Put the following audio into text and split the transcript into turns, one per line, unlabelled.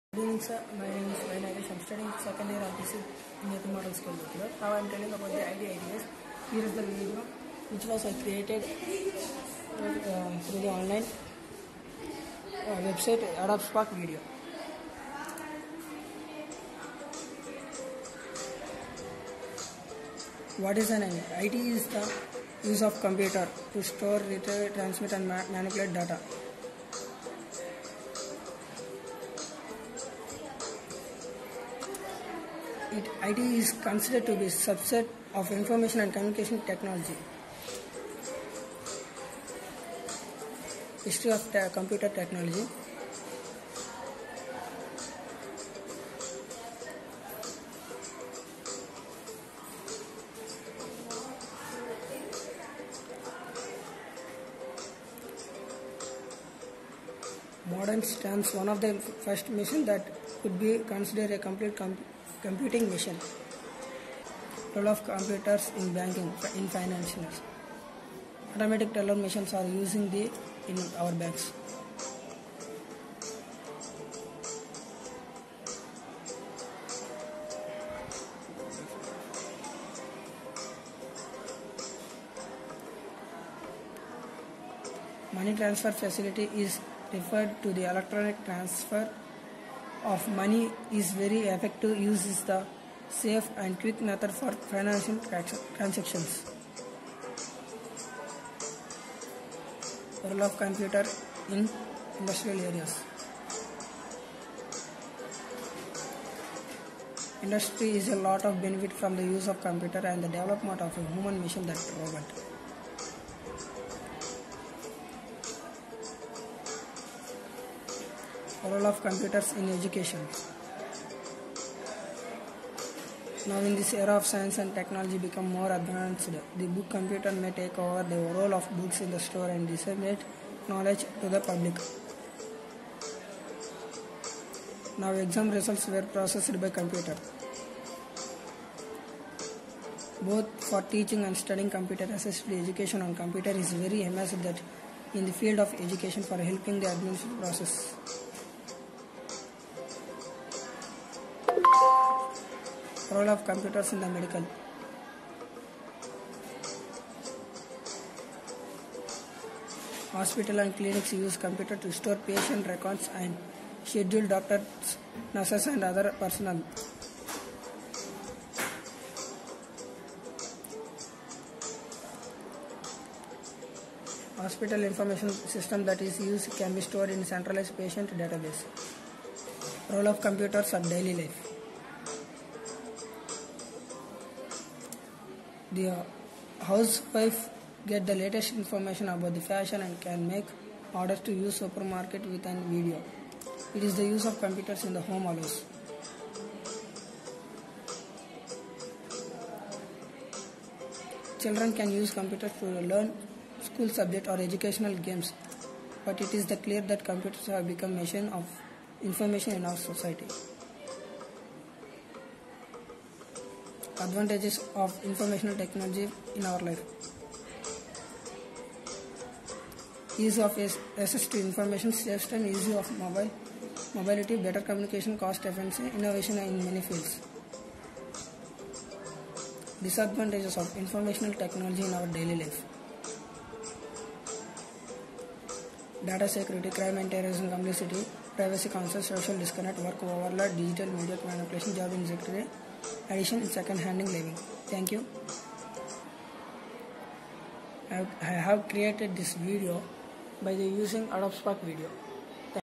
Good evening, sir. My name is Vainagesh. I'm studying second year of this in the model school. Now I'm telling about the ideas. Here is the video which was created through the online website Adobe Spark Video. What is an IT? IT is the use of computer to store, retrieve, transmit and manipulate data. IT is considered to be a subset of information and communication technology. History of computer technology. Modern terms, one of the first machine that could be considered a complete computing machine. Role of computers in banking, in financials. Automatic teller machines are using in our banks. Money transfer facility is referred to the electronic transfer of money is very effective. Use is the safe and quick method for financial transactions. Role of computer in industrial areas. Industry is a lot of benefit from the use of computer and the development of a human machine that robot. Role of computers in education. Now in this era of science and technology become more advanced, the book computer may take over the role of books in the store and disseminate knowledge to the public. Now exam results were processed by computer. Both for teaching and studying computer-assisted education on computer is very immersive that in the field of education for helping the administrative process. Role of computers in the medical. Hospital and clinics use computer to store patient records and schedule doctors, nurses and other personnel. Hospital information system that is used can be stored in centralized patient database. Role of computers in daily life. The housewife get the latest information about the fashion and can make orders to use supermarket with a video. It is the use of computers in the home allows. Children can use computers to learn school subject or educational games, but it is clear that computers have become a machine of information in our society. Advantages of informational technology in our life. Ease of access to information, saves time, ease of mobility, better communication, cost efficiency, innovation in many fields. Disadvantages of informational technology in our daily life. Data security, crime and terrorism, complicity, privacy concerns, social disconnect, work overload, digital media manipulation, job insecurity, addition, second-handing living. Thank you. I have created this video by using Adobe Spark Video.